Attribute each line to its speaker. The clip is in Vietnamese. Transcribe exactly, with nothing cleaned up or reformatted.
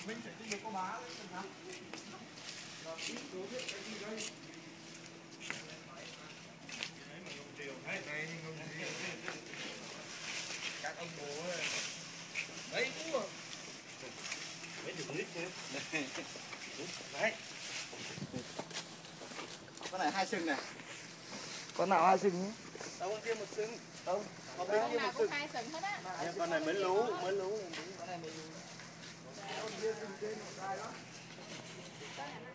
Speaker 1: mình sẽ được có bá đấy cần lắm. Là ít đối biết cái gì đây. Đấy mà ngông triều thế này ngông triều. Các ông bố ấy. Đấy cú à. Mấy chục lít chứ. Đấy.
Speaker 2: Con này hai sừng này.
Speaker 3: Con nào hai sừng nhé?
Speaker 2: Đâu con kia một sừng. Đâu.
Speaker 4: Con nào cũng hai sừng hết á.
Speaker 2: Con này mới lú, mới lú.
Speaker 3: Con này mới lú.
Speaker 1: Con kia sừng trên một cái đó.